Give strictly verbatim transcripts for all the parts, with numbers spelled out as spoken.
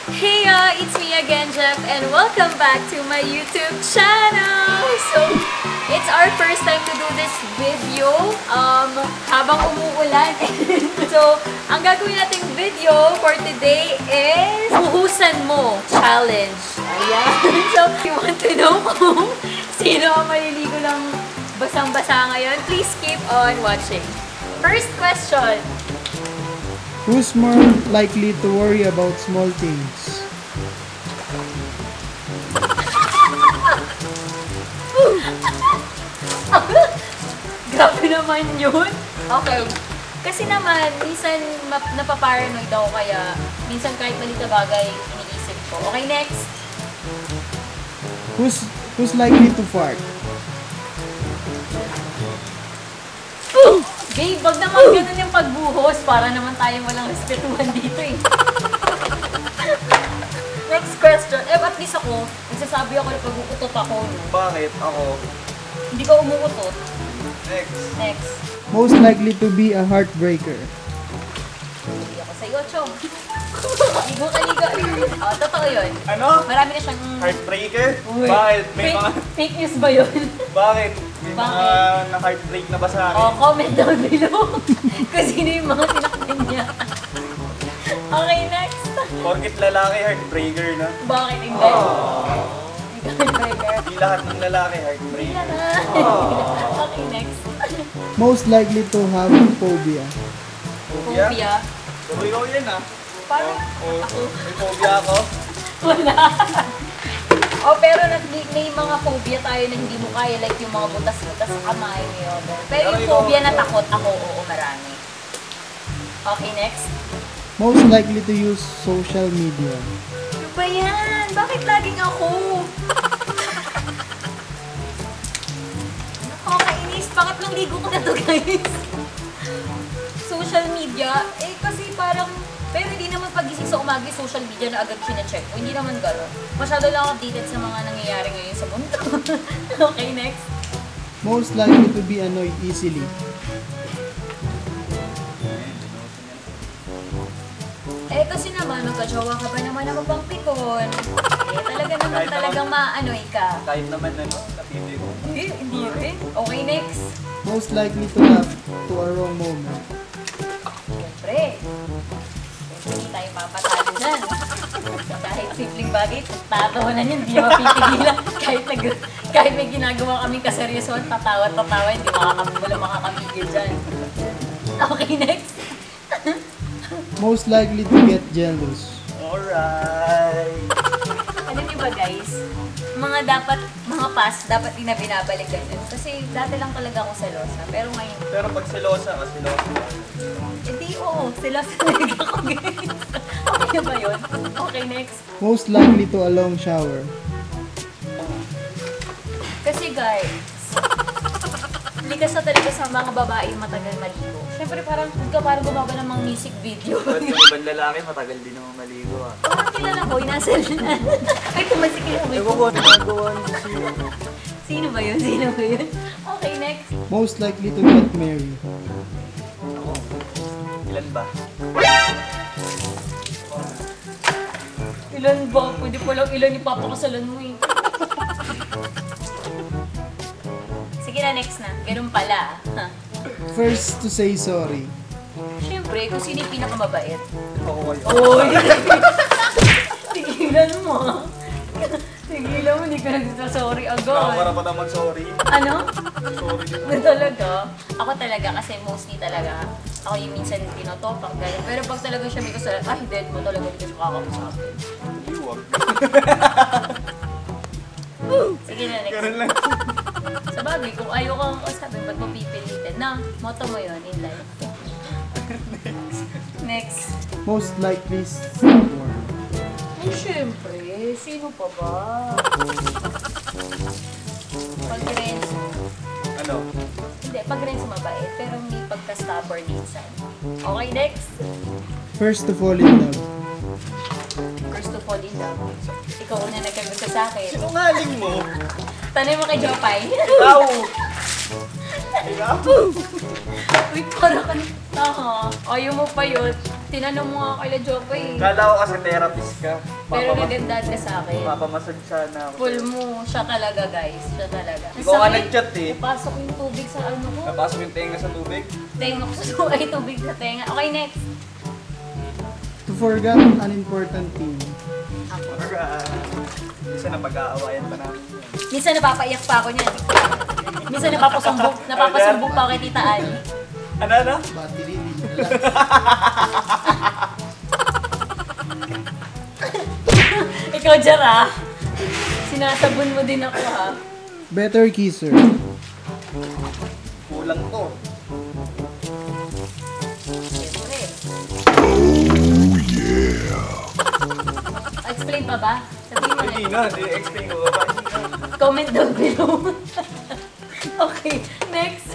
Hey, uh, it's me again, Jeff, and welcome back to my YouTube channel! So, it's our first time to do this video um, habang umuulan. So, ang gagawin nating video for today is Buhusan Mo Challenge. Ayan. So, if you want to know kung sino ang maliligo ng basang-basa ngayon, please keep on watching. First question. Who's more likely to worry about small things? Grabe naman yun. Okay. Kasi naman, minsan napaparanoid ako kaya minsan kahit maliit na bagay, iniisip ko. Okay, next. Who's who's likely to fart? Babe, wag naman ganun yung pagbuhos para naman tayo walang respetuhan dito eh. Next question. Eh, at least ako, nagsasabi ako na pag-uutot ako. No? Bakit? Ako. Hindi ko umuutot. Next. Next. Most likely to be a heartbreaker. Hindi ako sa'yo, Chong. Ligo ka, ligo. Oh, totoo yun. Ano? Marami na siyang... Heartbreaker? Uy. Bakit? May fake, mga... fake news ba yun? Bakit? May Bakit? mga na-heartbreak na ba sa akin? Oh, comment down below kung sino yung mga sinaktan niya. Okay, next. Porkit lalaki, heartbreaker na. Bakit hindi? Oh. Heartbreaker. Di lahat ng lalaki, heartbreaker. Hindi na. Oh. Okay, next. Most likely to have phobia. Phobia. Pero ikaw yan ah. Parang Oh, ako. may phobia ako. Wala. Oh, pero may, may mga phobia tayo na hindi mo kaya, like yung mga butas-butas sa kamay, may other. Pero yung phobia na takot ako, oo, marami. Okay, next. Most likely to use social media. Ano ba yan? Bakit laging ako? Nakakainis. Pangatlong ligo ko na to, guys. Social media, eh kasi parang, pero hindi naman pagising sa umaga social media na agad sine-check ko. Hindi naman gano'n. Masyado lang updated sa mga nangyayari ngayon sa mundo. Okay, next. Most likely to be annoyed easily. Eh kasi naman, magka-jowa ka pa naman ako pang pikon. Eh talaga naman Kahit talagang naman- ma-anoy ka. Kahit naman ano, napili ko. Hindi, hindi rin. Okay, next. Most likely to laugh to a wrong moment. Siyempre. Hindi tayo papatalo dyan. Kahit simpleng bagay, tatawanan yun, hindi mo pipigilan. Kahit, nag, kahit may ginagawa kaming kaseryosohan, tatawa-tatawa, hindi makakam, wala makakapigil dyan. Okay, next. Most likely to get jealous. Alright. Alam niyo ba guys, mga dapat, mga past, dapat din na binabalik ganyan. Kasi dati lang talaga ako selosa. Pero ngayon, Pero pag selosa ka, selosa ka. hindi oo, selosa talaga ako guys. Okay na ba yun? Okay, next. Most likely to a long shower. Kasi guys, likas na talaga sa mga babae yung matagal maligo. Siyempre parang huwag ka parang gumawa ng mga music video. Ba't yung ibang lalaki, matagal din naman maligo ah. Parang kilala ko, inasal na. Ay, kumasikil ako. Ewan ko, nagagawa niyo siya. Sino ba yun? Sino ba yun? Okay, next. Most likely to get married. Ako. Ilan ba? Ilan ba? Pwede pa lang ilan ipapakasalan mo eh. Sige na, next na. Ganun pala. Ha? First to say sorry. Siyempre, kung sino yung pinakamabait. Ako kayo. Oy! Tigilan mo ha. Tigilan mo, hindi ka nagsasorry agad. Nakakarapatan mag-sorry. Ano? Sorry din Na talaga? Ako talaga, kasi mostly talaga, ako yung minsan tinotopak, gano'n. Pero pag talaga siya may gusto, ay, dead mo talaga dito sa kakausapin. Iwag. Sige na, next. Ganun lang. Sa bagay, kung ayaw kang kausapin, ba't mo pipilitin? Na, motto mo yun in life. Next. Most likely someone. Ay, syempre. Sino pa ba? Pag Renzo. Ano? Hindi, pag Renzo mabait, pero may pagka-stubborn minsan. Okay, next. First to fall in love. First to fall in love. Ikaw una nagkagusto sa akin. Sinungaling mo. Tanay mo kay Jopay. Ikaw. Ikaw. Uy, parang ka tanga. Ayaw mo pa yun. Tinanong mo nga kay Jopa eh. Kala ko kasi therapist ka. Pero Papamas- nagandad ka sa akin. Papamasad siya na ako. Full mo. Siya talaga guys. Siya talaga. Ikaw nga Sakit. nag-chat eh. Napasok yung tubig sa ano ko. Napasok yung tenga sa tubig. Tenga ko sa ay tubig sa tenga. Okay, next. To forget an important thing. Ako. Isa na pag-aawayan pa namin. Minsan napapaiyak pa ako niyan. Minsan napapasumbong, napapasumbong pa ako kay Tita Ann. Ano ano? Battery din. Ikaw, Jara. Sinasabon mo din ako, ha? Better kisser. Kulang to. Siyempre. Explain pa ba? Sabihin mo Hindi na. na, hindi explain ko ba? Comment down below. Okay, next.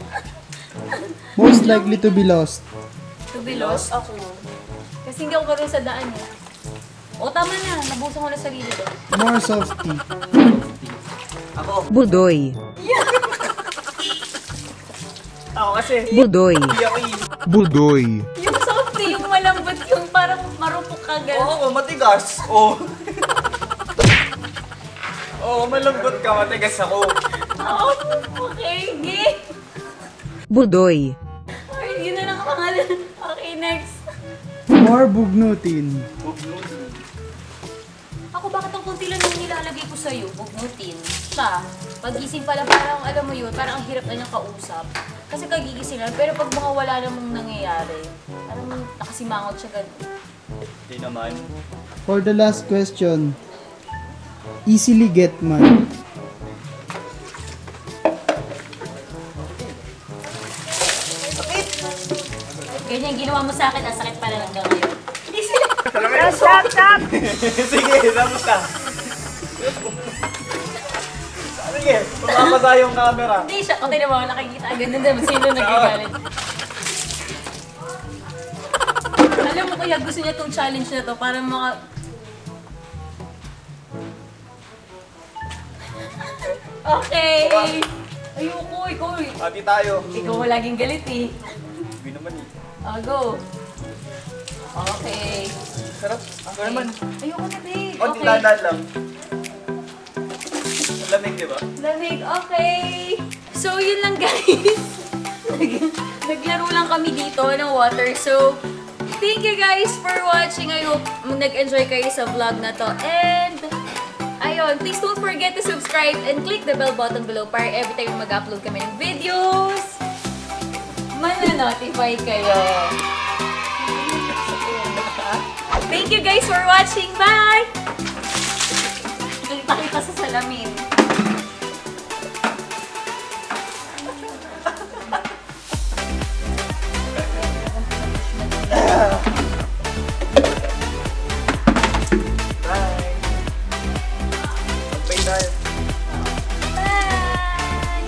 Most likely to be lost. To be lost ako. Kasi hindi ako karoon sa daan, eh. O, tama na. Nabusan ko na sarili ko. More softy. Ako. Budoy. Ako kasi. Budoy. Hindi ako eh. Budoy. Yung softy, yung malambot, yung parang marupok ka Oo, gano'n. ako, matigas. Oo. Oo, malambot ka, matigas ako. Oo, okay, game. Budoy. Ay, yun na lang ang pangalan. Okay, next. More bugnutin. Ako, bakit ang kunti lang yung nilalagay ko sa'yo? Bugnutin. Siya, pagising pala parang, alam mo yun, parang ang hirap na niyang kausap. Kasi kagigising lang, pero pag mga wala namang nangyayari, parang nakasimangot siya gano'n. Hindi naman. For the last question. Easily get mad. Ganyan ginawa mo sa akin, ang sakit pala hanggang ngayon. Hindi sila. Stop, stop! Sige, tapos ka. Sige, pumapasa yung camera. Hindi siya. Kung tinan mo, nakikita agad na naman sino nagagalit. Alam mo kaya gusto niya tong challenge na to para maka... Okay! Ayoko, ikaw eh. Pati tayo. Ikaw mo laging galit eh. Hindi naman eh. Oh, go. Okay. Sarap. Ako naman. Ayoko na, babe. O, Okay. tinanan lang. Ang lamig, di ba? Lamig, okay. So, yun lang guys. Nag- Naglaro lang kami dito ng water. So, thank you guys for watching. I hope nag-enjoy kayo sa vlog na to. And, ayun, please don't forget to subscribe and click the bell button below para every time mag-upload kami ng videos, mananotify kayo. Thank you guys for watching. Bye! Kita-kita sa salamin. Bye! Magbay tayo. Bye!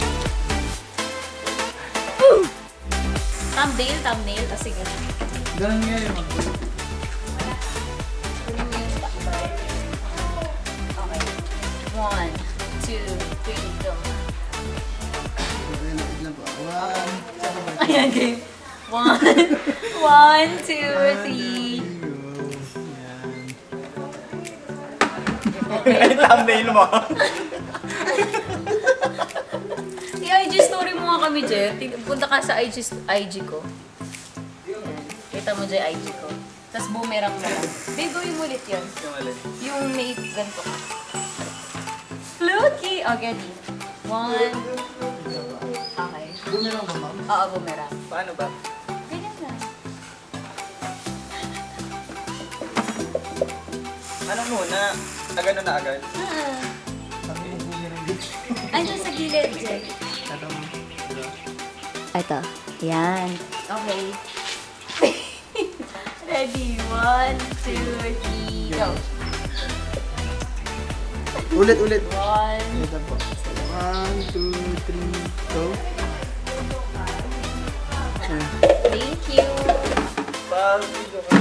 Woo! Thumbnail, thumbnail. O sige. Ganun nga yun. Okay. One, two, three, go. One. Ayan, game. One, one, two, three. Ay, thumbnail mo. I-I G story mo nga kami, Jeff. Ting- Punta ka sa I G, st- I G ko. Kita mo dyan I G ko. Tapos boomerang mo lang. Babe, gawin mo ulit yun. Yung alin. Yung may ganito ka. Fluky! Okay, di. One. Okay. Boomerang ba, ma'am? Oo, boomerang. Paano ba? Ganyan na. Ano muna? Agad na agad? Ah. Andiyan sa gilid, Jeff. Ito. Yan. Okay. Ready? One, two, three, go. Ulit, ulit. One. Ito po. One, two, three, go. Thank you. Pag video